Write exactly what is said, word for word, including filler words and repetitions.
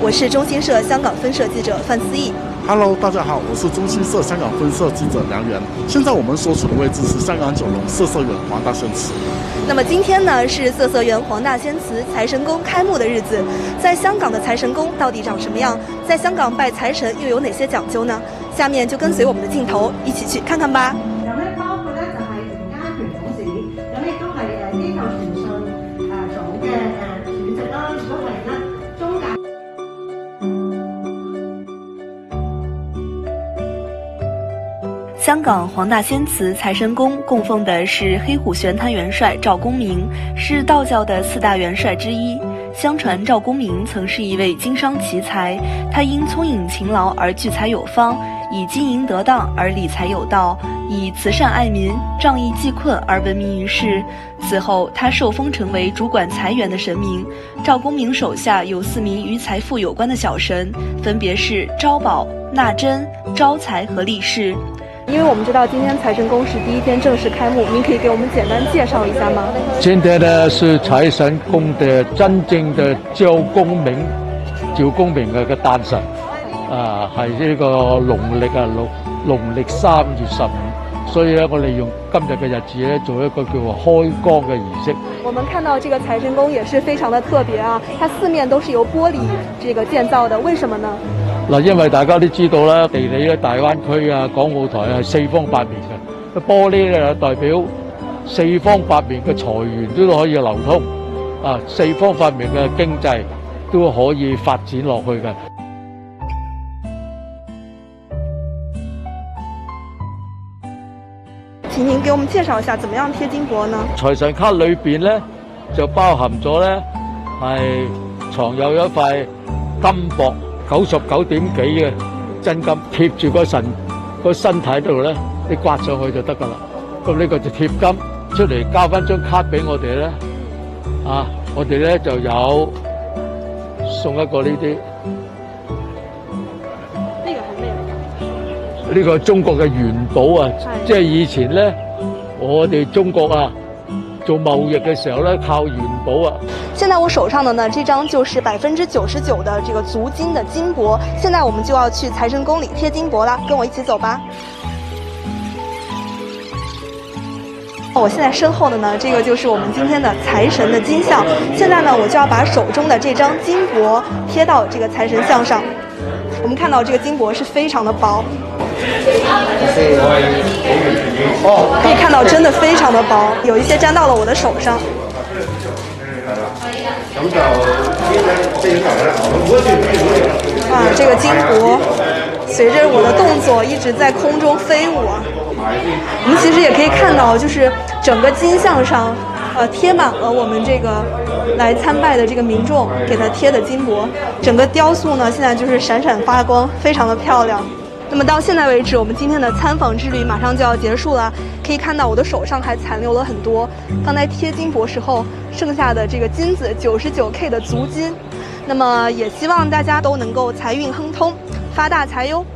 我是中新社香港分社记者范思义。 Hello， 大家好，我是中新社香港分社记者梁源。现在我们所处的位置是香港九龙色色园黄大仙祠。 那么今天呢是色色园黄大仙祠财神宫开幕的日子，在香港的财神宫到底长什么样？在香港拜财神又有哪些講究呢？下面就跟隨我們的鏡頭一起去看看吧。 咁咧包括咧就係吳家權董事，咁亦都係誒機構傳訊誒組嘅誒主席啦，亦都係咧中介。 香港黄大仙祠财神宫供奉的是黑虎玄坛元帅赵公明，是道教的四大元帅之一。相传赵公明曾是一位经商奇才，他因聪颖勤劳而聚财有方，以经营得当而理财有道，以慈善爱民、仗义济困而闻名于世。此后，他受封成为主管财源的神明。赵公明手下有四名与财富有关的小神，分别是招宝、纳珍、招财和利市。因为我们知道今天财神宫是第一天正式开幕，您可以给我们简单介绍一下吗？ 今天呢是财神宫的真正的赵公明，趙公明嘅嘅誕辰，啊係呢個農曆啊農農曆三月十五，所以咧我哋用今日嘅日子咧做一個叫做開光嘅儀式。 我們看到這個財神宮也是非常的特別啊，它四面都是由玻璃這個建造的，為什麼呢？ 嗱，因為大家都知道啦，地理咧大灣區啊、港澳台係四方八面嘅，玻璃咧代表四方八面嘅財源都可以流通，啊，四方八面嘅經濟都可以發展落去嘅。 請您給我們介紹一下，怎麼樣貼金箔呢？ 財神卡裏邊咧就包含咗咧係藏有一塊金箔。九十九點幾嘅真金貼住個神個身體度咧，你刮上去就得噶啦。咁呢個就貼金出嚟，交翻張卡俾我哋咧，啊，我哋咧就有送一個呢啲。 呢個係咩嚟？ 呢個中國嘅元寶啊，即係以前咧，我哋中國啊做貿易嘅時候咧，靠元寶啊。 現在我手上的呢，這張就是百分之九十九的這個足金的金箔。現在我們就要去財神宮裏貼金箔啦，跟我一起走吧。我現在身後的呢，這個就是我們今天的財神的金像。現在呢，我就要把手中的這張金箔貼到這個財神像上。我們看到這個金箔是非常的薄，可以看到真的非常的薄，有一些沾到了我的手上。啊，這個金箔隨着我的動作一直在空中飛舞啊！我們其實也可以看到，就是整個金像上，呃，貼滿了我們這個來參拜的這個民眾給他貼的金箔。整個雕塑呢，現在就是閃閃發光，非常的漂亮。那麼到現在為止，我們今天的參訪之旅馬上就要結束了。可以看到我的手上還殘留了很多剛才貼金箔時候剩下的這個金子，九十九 K 的足金。那麼也希望大家都能夠財運亨通，發大財喲。